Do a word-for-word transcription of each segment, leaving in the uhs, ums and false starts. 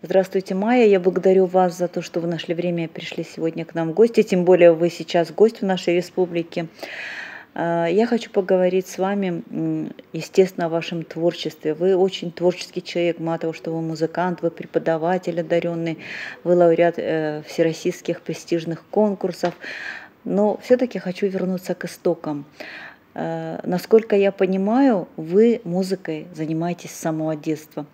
Здравствуйте, Майя. Я благодарю вас за то, что вы нашли время и пришли сегодня к нам в гости. Тем более вы сейчас гость в нашей республике. А, Я хочу поговорить с вами, м, естественно, о вашем творчестве. Вы очень творческий человек, мало того, что вы музыкант, вы преподаватель одаренный, вы лауреат э, всероссийских престижных конкурсов. Но все-таки хочу вернуться к истокам. Э, Насколько я понимаю, вы музыкой занимаетесь с самого детства.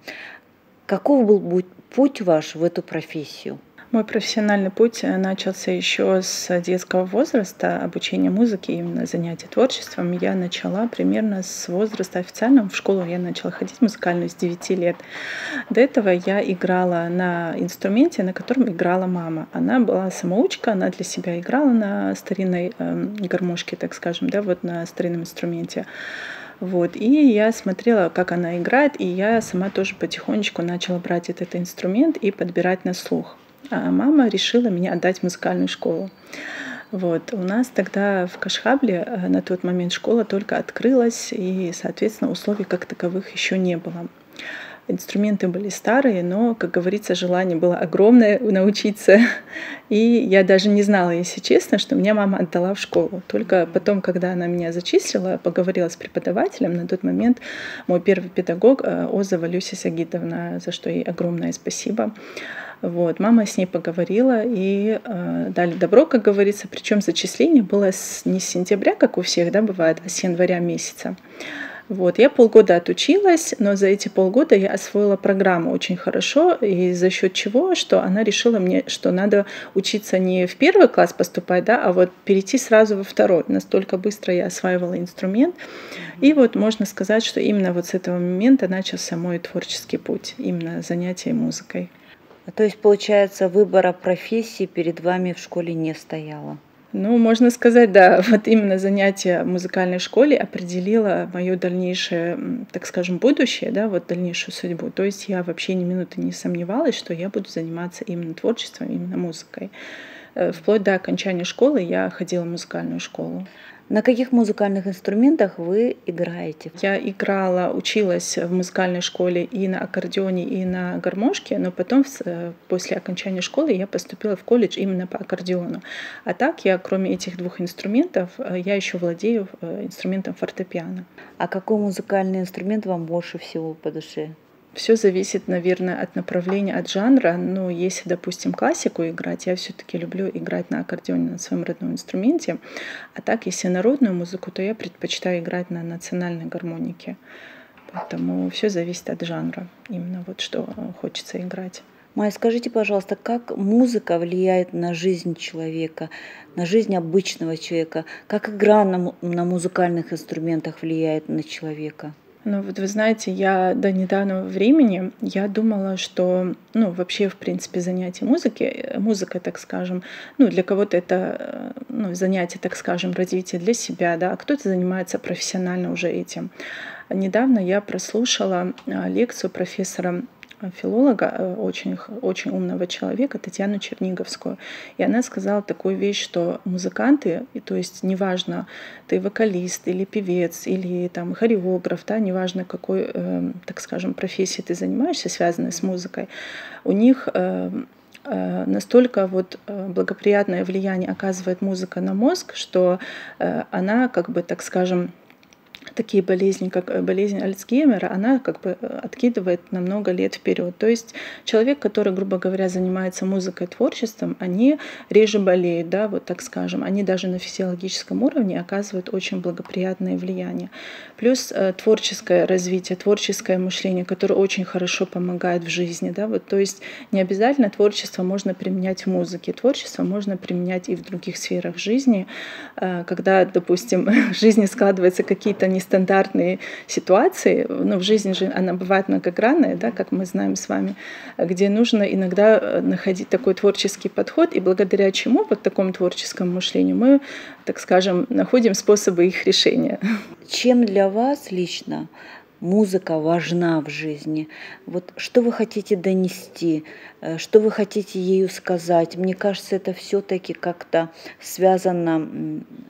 Каков был бу- путь ваш в эту профессию? Мой профессиональный путь э, начался еще с детского возраста, обучения музыки, именно занятий творчеством. Я начала примерно с возраста официального. В школу я начала ходить музыкальную с девяти лет. До этого я играла на инструменте, на котором играла мама. Она была самоучка, она для себя играла на старинной э, гармошке, так скажем, да, вот на старинном инструменте. Вот. И я смотрела, как она играет, и я сама тоже потихонечку начала брать этот инструмент и подбирать на слух. А мама решила меня отдать в музыкальную школу. Вот. У нас тогда в Кашхабле э, на тот момент школа только открылась, и, соответственно, условий как таковых еще не было. Инструменты были старые, но, как говорится, желание было огромное научиться. И я даже не знала, если честно, что меня мама отдала в школу. Только потом, когда она меня зачислила, поговорила с преподавателем, на тот момент мой первый педагог э, Озова Люся Сагитовна, за что ей огромное спасибо. Вот. Мама с ней поговорила и э, дали добро, как говорится. Причем зачисление было с, не с сентября, как у всех, да, бывает, а с января месяца. Вот. Я полгода отучилась, но за эти полгода я освоила программу очень хорошо, и за счет чего, что она решила мне, что надо учиться не в первый класс поступать, да, а вот перейти сразу во второй. Настолько быстро я осваивала инструмент. И вот можно сказать, что именно вот с этого момента начался мой творческий путь, именно занятие музыкой. То есть, получается, выбора профессии перед вами в школе не стояло. Ну, можно сказать, да, вот именно занятие в музыкальной школе определило мое дальнейшее, м, так скажем, будущее, да, вот дальнейшую судьбу. То есть я вообще ни минуты не сомневалась, что я буду заниматься именно творчеством, именно музыкой. Э, Вплоть до окончания школы я ходила в музыкальную школу. На каких музыкальных инструментах вы играете? Я играла, училась в музыкальной школе и на аккордеоне, и на гармошке, но потом с- э, после окончания школы я поступила в колледж именно по аккордеону. А так я, кроме этих двух инструментов, э, я еще владею э, инструментом фортепиано. А какой музыкальный инструмент вам больше всего по душе? Все зависит, наверное, от направления, от жанра. Но если, допустим, классику играть, я все-таки люблю играть на аккордеоне на своем родном инструменте. А так, если народную музыку, то я предпочитаю играть на национальной гармонике. Поэтому все зависит от жанра, именно вот что э, хочется играть. Майя, скажите, пожалуйста, как музыка влияет на жизнь человека, на жизнь обычного человека? Как игра на, му- на музыкальных инструментах влияет на человека? Ну вот вы знаете, я до недавнего времени я думала, что, ну, вообще, в принципе, занятие музыки, э, музыка, так скажем, ну, для кого-то это, э, ну, занятие, так скажем, развитие для себя, да, а кто-то занимается профессионально уже этим. Недавно я прослушала а, лекцию профессора а, филолога, э, очень, х- очень умного человека, Татьяну Черниговскую. И она сказала такую вещь, что музыканты, и то есть неважно, ты вокалист или певец, или там хореограф, да, неважно какой, э, так скажем, профессией ты занимаешься, связанной с музыкой, у них э, э, настолько вот э, благоприятное влияние оказывает музыка на мозг, что э, она, как бы, так скажем, такие болезни, как э, болезнь Альцгеймера, она как бы э, откидывает на много лет вперед. То есть человек, который, грубо говоря, занимается музыкой, творчеством, они реже болеют, да, вот так скажем. Они даже на физиологическом уровне оказывают очень благоприятное влияние. Плюс э, творческое развитие, творческое мышление, которое очень хорошо помогает в жизни, да, вот, то есть не обязательно творчество можно применять в музыке, творчество можно применять и в других сферах жизни, Э, когда, допустим, в жизни складываются какие-то нестандартные ситуации, ну, в жизни же она бывает многогранная, да, как мы знаем с вами, где нужно иногда э, находить такой творческий подход, и благодаря чему, вот такому творческому мышлению, мы, так скажем, находим способы их решения. Чем для вас лично музыка важна в жизни? Вот что вы хотите донести, э, что вы хотите ею сказать? Мне кажется, это все-таки как-то связано м,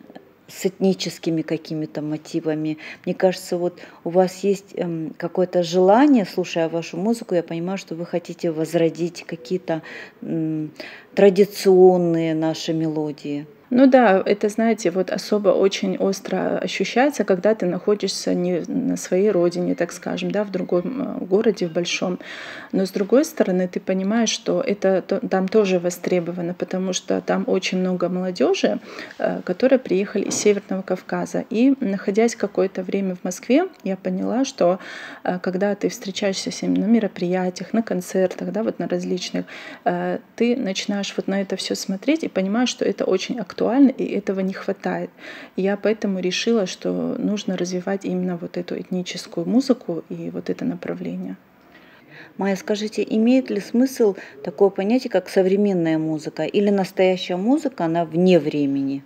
с этническими какими-то мотивами. Мне кажется, вот у вас есть эм, какое-то желание, слушая вашу музыку, я понимаю, что вы хотите возродить какие-то м, традиционные наши мелодии. Ну да, это, знаете, вот особо очень остро ощущается, когда ты находишься не на своей родине, так скажем, да, в другом э, городе, в большом. Но с другой стороны, ты понимаешь, что это то- там тоже востребовано, потому что там очень много молодежи, э, которые приехали из Северного Кавказа. И находясь какое-то время в Москве, я поняла, что э, когда ты встречаешься с ними на мероприятиях, на концертах, да, вот на различных, э, ты начинаешь вот на это все смотреть и понимаешь, что это очень актуально, и этого не хватает. И я поэтому решила, что нужно развивать именно вот эту этническую музыку и вот это направление. Майя, скажите, имеет ли смысл такое понятие, как современная музыка или настоящая музыка, она вне времени?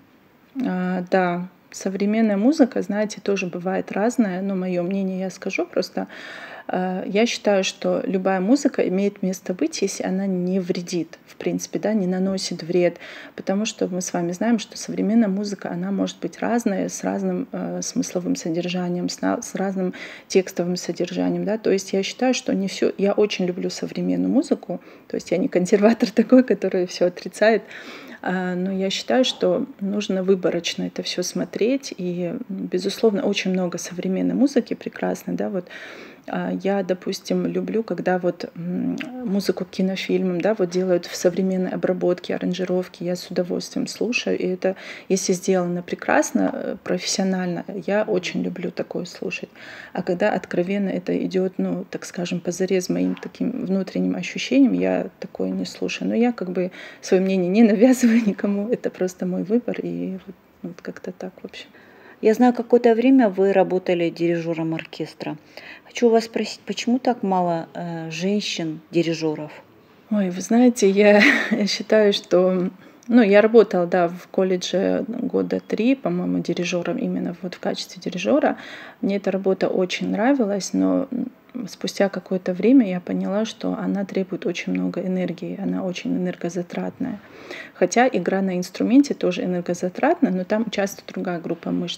А, да, современная музыка, знаете, тоже бывает разная, но мое мнение я скажу просто. А, Я считаю, что любая музыка имеет место быть, если она не вредит, в принципе, да, не наносит вред, потому что мы с вами знаем, что современная музыка, она может быть разная, с разным э, смысловым содержанием, с, на- с разным текстовым содержанием, да, то есть я считаю, что не все, я очень люблю современную музыку, то есть я не консерватор такой, который все отрицает, а, но я считаю, что нужно выборочно это все смотреть. И, безусловно, очень много современной музыки прекрасной. Да, вот а, я, допустим, люблю, когда вот м, музыку к кинофильмам, да, вот делают в современной обработке, аранжировке. Я с удовольствием слушаю. И это, если сделано прекрасно, э, профессионально, я очень люблю такое слушать. А когда откровенно это идет, ну, так скажем, позарез моим таким внутренним ощущениям, я такое не слушаю. Но я как бы свое мнение не навязываю никому. Это просто мой выбор. И вот, вот как-то так, в общем. Я знаю, какое-то время вы работали дирижером оркестра. Хочу у вас спросить, почему так мало э, женщин-дирижеров? Ой, вы знаете, я считаю, что... Ну, я работала, да, в колледже года три, по-моему, дирижером, именно вот в качестве дирижера. Мне эта работа очень нравилась, но спустя какое-то время я поняла, что она требует очень много энергии, она очень энергозатратная. Хотя игра на инструменте тоже энергозатратна, но там часто другая группа мышц.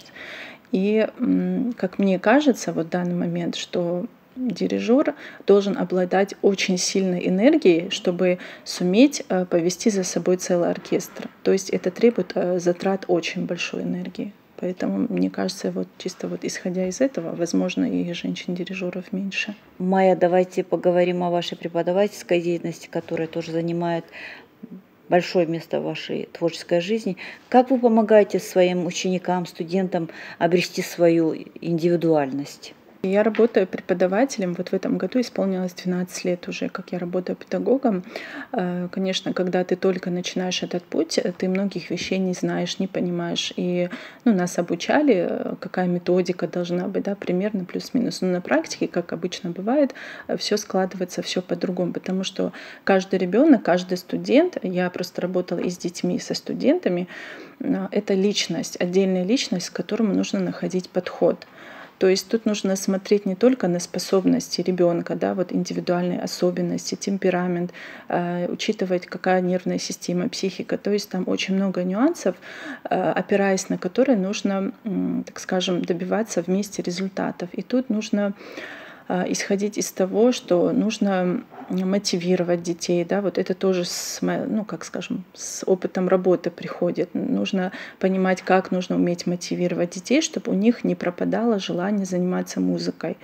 И, м, как мне кажется, вот в данный момент, что дирижер должен обладать очень сильной энергией, чтобы суметь э, повести за собой целый оркестр. То есть это требует э, затрат очень большой энергии. Поэтому, мне кажется, вот чисто вот исходя из этого, возможно, и женщин-дирижеров меньше. Майя, давайте поговорим о вашей преподавательской деятельности, которая тоже занимает большое место в вашей творческой жизни. Как вы помогаете своим ученикам, студентам обрести свою индивидуальность? Я работаю преподавателем. Вот в этом году исполнилось двенадцать лет уже, как я работаю педагогом. Э, Конечно, когда ты только начинаешь этот путь, э, ты многих вещей не знаешь, не понимаешь. И ну, нас обучали, э, какая методика должна быть, да, примерно плюс-минус. Но на практике, как обычно бывает, все складывается все по-другому, потому что каждый ребенок, каждый студент, я просто работала и с детьми, и со студентами, э, это личность, отдельная личность, к которому нужно находить подход. То есть тут нужно смотреть не только на способности ребенка, да, вот индивидуальные особенности, темперамент, э, учитывать, какая нервная система, психика. То есть там очень много нюансов, э, опираясь на которые нужно, м, так скажем, добиваться вместе результатов. И тут нужно э, исходить из того, что нужно мотивировать детей, да, вот это тоже с, мо- ну, как скажем, с опытом работы приходит. Нужно понимать, как нужно уметь мотивировать детей, чтобы у них не пропадало желание заниматься музыкой.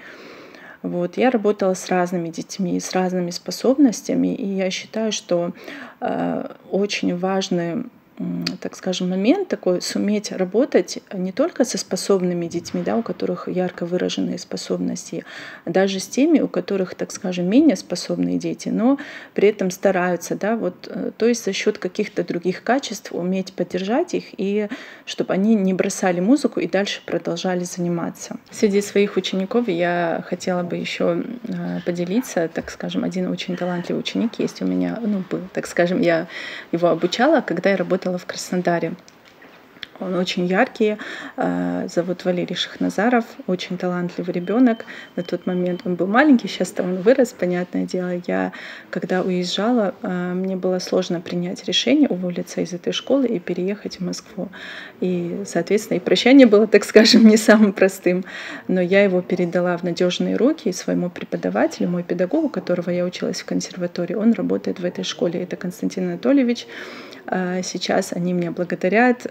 Вот. Я работала с разными детьми, с разными способностями, и я считаю, что э, очень важный, м, так скажем, момент такой — суметь работать не только со способными детьми, да, у которых ярко выраженные способности, а даже с теми, у которых, так скажем, менее способные дети, но при этом стараются, да, вот, э, то есть за счет каких-то других качеств уметь поддержать их, и чтобы они не бросали музыку и дальше продолжали заниматься. Среди своих учеников я хотела бы еще э, поделиться, так скажем, один очень талантливый ученик есть у меня, ну, был, так скажем, я его обучала, когда я работала в Краснодаре. Он очень яркий, зовут Валерий Шахназаров, очень талантливый ребенок. На тот момент он был маленький, сейчас-то он вырос, понятное дело. Я, когда уезжала, мне было сложно принять решение уволиться из этой школы и переехать в Москву. И, соответственно, и прощание было, так скажем, не самым простым. Но я его передала в надежные руки своему преподавателю, мой педагог, у которого я училась в консерватории. Он работает в этой школе. Это Константин Анатольевич. Сейчас они меня благодарят.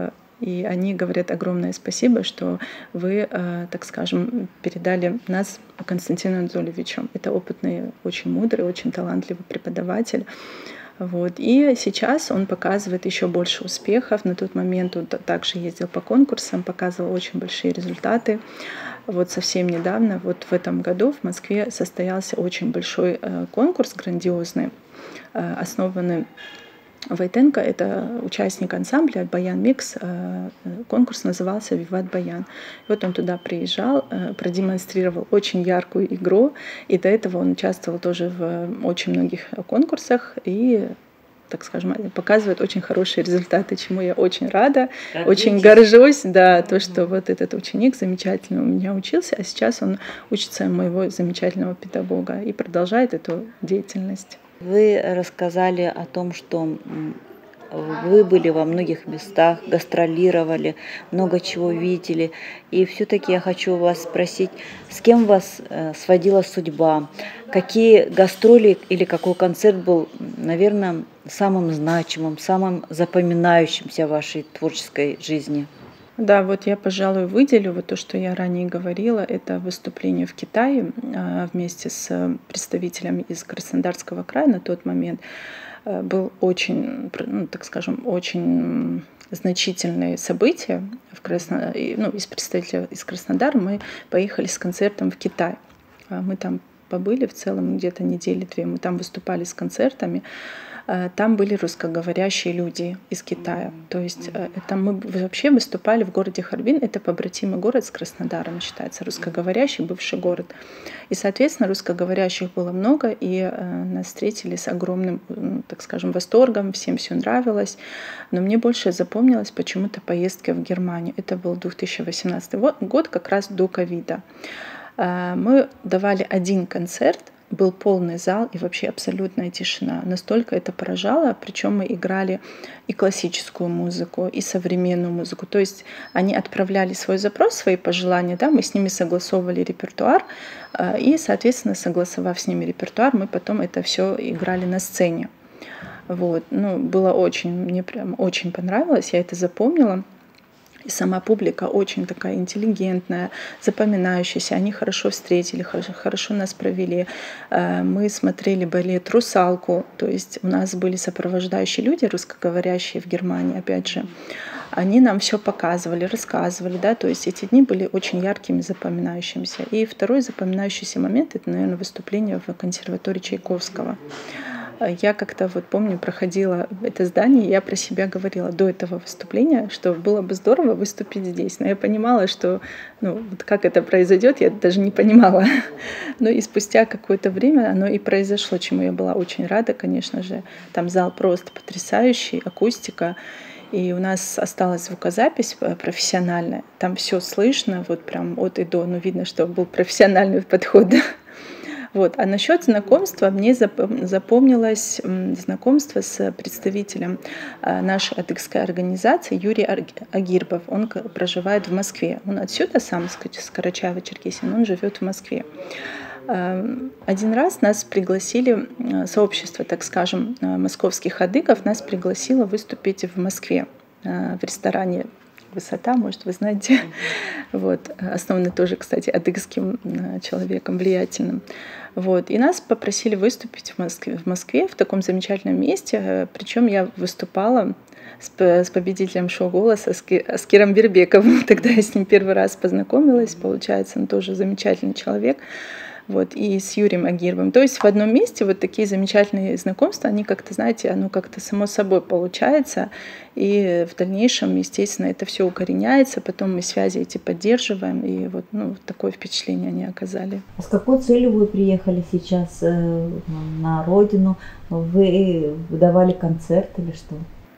И они говорят огромное спасибо, что вы, так скажем, передали нас Константину Анатольевичу. Это опытный, очень мудрый, очень талантливый преподаватель. Вот. И сейчас он показывает еще больше успехов. На тот момент он также ездил по конкурсам, показывал очень большие результаты. Вот совсем недавно, вот в этом году в Москве состоялся очень большой конкурс, грандиозный, основанный Войтенко — это участник ансамбля «Баян Микс». Конкурс назывался «Виват Баян». Вот он туда приезжал, продемонстрировал очень яркую игру. И до этого он участвовал тоже в очень многих конкурсах и, так скажем, показывает очень хорошие результаты, чему я очень рада, Отлично. Очень горжусь, да, то, что вот этот ученик замечательно у меня учился, а сейчас он учится у моего замечательного педагога и продолжает эту деятельность. Вы рассказали о том, что вы были во многих местах, гастролировали, много чего видели. И все-таки я хочу вас спросить, с кем вас сводила судьба? Какие гастроли или какой концерт был, наверное, самым значимым, самым запоминающимся в вашей творческой жизни? Да, вот я, пожалуй, выделю вот то, что я ранее говорила, это выступление в Китае вместе с представителями из Краснодарского края на тот момент. Был очень, ну, так скажем, очень значительное событие в Красно... ну, из представителей из Краснодара. Мы поехали с концертом в Китай. Мы там побыли в целом где-то недели две. Мы там выступали с концертами. Там были русскоговорящие люди из Китая. То есть это мы вообще выступали в городе Харбин. Это побратимый город с Краснодаром считается, русскоговорящий бывший город. И, соответственно, русскоговорящих было много, и нас встретили с огромным, так скажем, восторгом. Всем все нравилось. Но мне больше запомнилась почему-то поездка в Германию. Это был две тысячи восемнадцатый год, как раз до ковида. Мы давали один концерт. Был полный зал и вообще абсолютная тишина. Настолько это поражало. Причем мы играли и классическую музыку, и современную музыку. То есть они отправляли свой запрос, свои пожелания, да, мы с ними согласовывали репертуар. И, соответственно, согласовав с ними репертуар, мы потом это все играли на сцене. Вот. Ну, было очень, мне прям очень понравилось, я это запомнила. И сама публика очень такая интеллигентная, запоминающаяся. Они хорошо встретили, хорошо, хорошо нас провели. Мы смотрели балет «Русалку». То есть у нас были сопровождающие люди, русскоговорящие в Германии, опять же. Они нам все показывали, рассказывали. Да? То есть эти дни были очень яркими, запоминающимися. И второй запоминающийся момент — это, наверное, выступление в консерватории Чайковского. Я как-то вот помню, проходила это здание, и я про себя говорила до этого выступления, что было бы здорово выступить здесь. Но я понимала, что ну, вот как это произойдет, я даже не понимала. Но и спустя какое-то время оно и произошло, чему я была очень рада, конечно же. Там зал просто потрясающий, акустика. И у нас осталась звукозапись профессиональная. Там все слышно, вот прям от и до. Ну, видно, что был профессиональный подход. Вот. А насчет знакомства мне запомнилось знакомство с представителем нашей адыгской организации Юрий Агирбов. Он проживает в Москве. Он отсюда сам, с Карачаево-Черкесии, но он живет в Москве. Один раз нас пригласили, сообщество, так скажем, московских адыгов нас пригласило выступить в Москве в ресторане «Высота», может, вы знаете. Вот. Основанный тоже, кстати, адыгским человеком, влиятельным. Вот. И нас попросили выступить в Москве, в Москве, в таком замечательном месте. Причем я выступала с, с победителем шоу «Голоса», с, с Киром Бербековым. Тогда я с ним первый раз познакомилась. Получается, он тоже замечательный человек. Вот, и с Юрием Агирбовым. То есть в одном месте вот такие замечательные знакомства, они как-то, знаете, оно как-то само собой получается, и в дальнейшем, естественно, это все укореняется, потом мы связи эти поддерживаем, и вот ну, такое впечатление они оказали. А с какой целью вы приехали сейчас э, на родину? Вы давали концерт или что?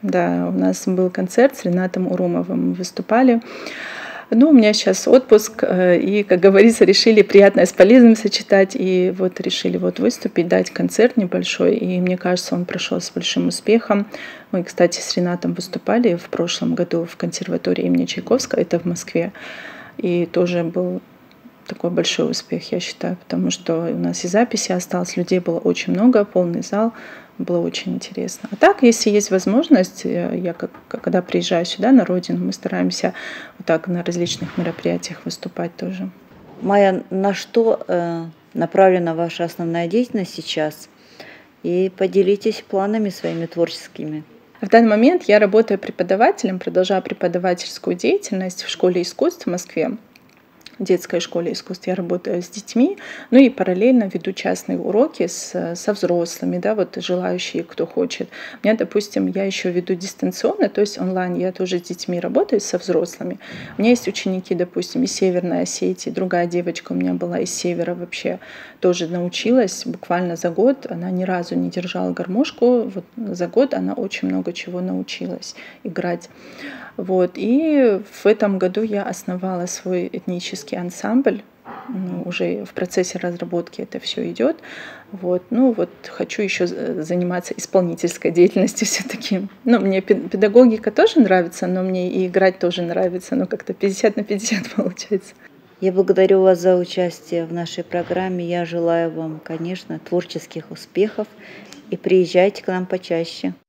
Да, у нас был концерт с Ринатом Урумовым, мы выступали. Ну, у меня сейчас отпуск, э, и, как говорится, решили приятное с полезным сочетать, и вот решили вот выступить, дать концерт небольшой, и мне кажется, он прошел с большим успехом. Мы, кстати, с Ринатом выступали в прошлом году в консерватории имени Чайковского, это в Москве, и тоже был такой большой успех, я считаю, потому что у нас и записи осталось, людей было очень много, полный зал, было очень интересно. А так, если есть возможность, я как, когда приезжаю сюда, на родину, мы стараемся вот так на различных мероприятиях выступать тоже. Майя, на что э, направлена ваша основная деятельность сейчас? И поделитесь планами своими творческими. В данный момент я работаю преподавателем, продолжаю преподавательскую деятельность в школе искусств в Москве. В детской школе искусств я работаю с детьми, ну и параллельно веду частные уроки с, со взрослыми, да, вот желающие, кто хочет. У меня, допустим, я еще веду дистанционно, то есть онлайн, я тоже с детьми работаю, со взрослыми. У меня есть ученики, допустим, из Северной Осетии, другая девочка у меня была из Севера вообще, тоже научилась буквально за год, она ни разу не держала гармошку, вот за год она очень много чего научилась играть. Вот. И в этом году я основала свой этнический ансамбль. Ну, уже в процессе разработки это все идет. Вот. Ну вот хочу еще заниматься исполнительской деятельностью все-таки. Ну, мне педагогика тоже нравится, но мне и играть тоже нравится. Ну, как-то пятьдесят на пятьдесят получается. Я благодарю вас за участие в нашей программе. Я желаю вам, конечно, творческих успехов и приезжайте к нам почаще.